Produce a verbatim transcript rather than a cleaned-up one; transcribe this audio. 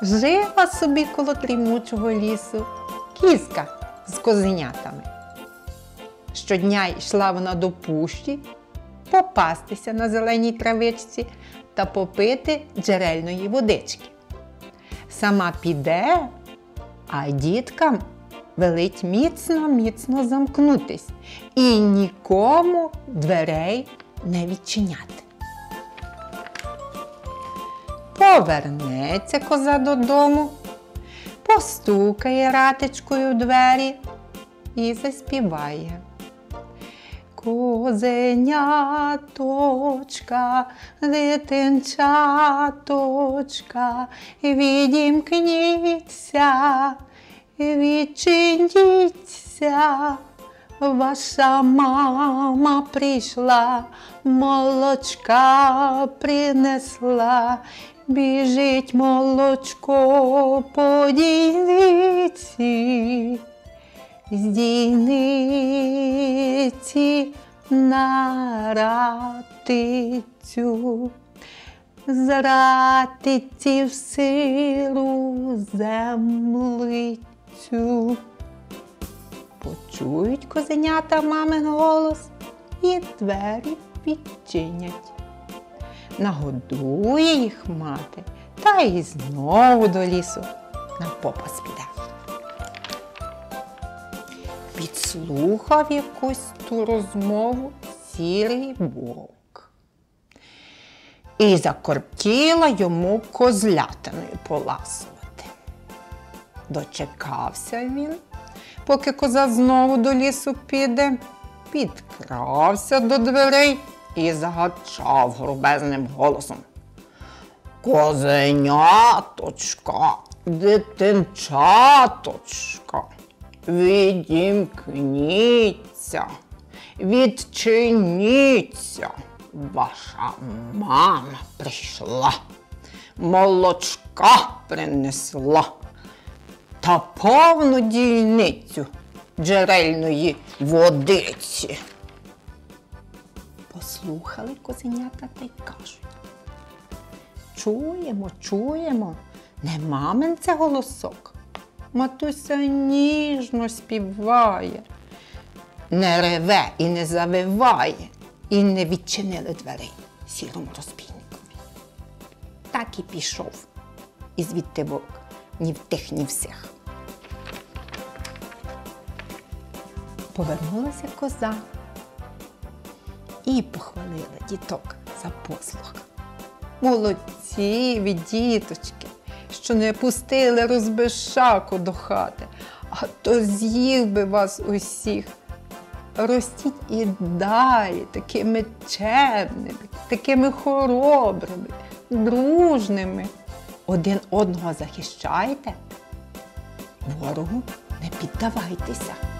Жила собі коло дрімучого лісу кізка з козенятами. Щодня йшла вона до пущі попастися на зеленій травичці та попити джерельної водички. Сама піде, а діткам велить міцно-міцно замкнутись і нікому дверей не відчиняти. Повернеться коза додому, постукає ратичкою в двері і заспіває. Козеняточка, дитинчаточка, відімкніться, відчиніться, ваша мама прийшла, молочка принесла, біжить молочко по дійниці, з дійниці на ратицю, з ратиці в сиру землицю. Почують козенята мамин голос і двері відчинять. Нагодує їх мати та й знову до лісу на попас піде. Підслухав якусь ту розмову сірий вовк. І закортіла йому козлятиною поласувати. Дочекався він, поки коза знову до лісу піде, підкрався до дверей і загачав грубезним голосом. Козеняточка, дитинчаточка, відімкніться, відчиніться, ваша мама прийшла, молочка принесла та повну дійницю джерельної водиці. Послухали козенята та й кажуть: чуємо, чуємо, не мамин це голосок. Матуся ніжно співає, не реве і не завиває, і не відчинили дверей сірому розбійникові. Так і пішов, і звідти вовк ні в тих, ні в сих. Повернулася коза і похвалила діток за послух. Молодці ви, діточки, що не пустили розбишаку до хати, а то з'їв би вас усіх. Ростіть і далі такими чемними, такими хоробрими, дружними. Один одного захищайте, ворогу не піддавайтеся.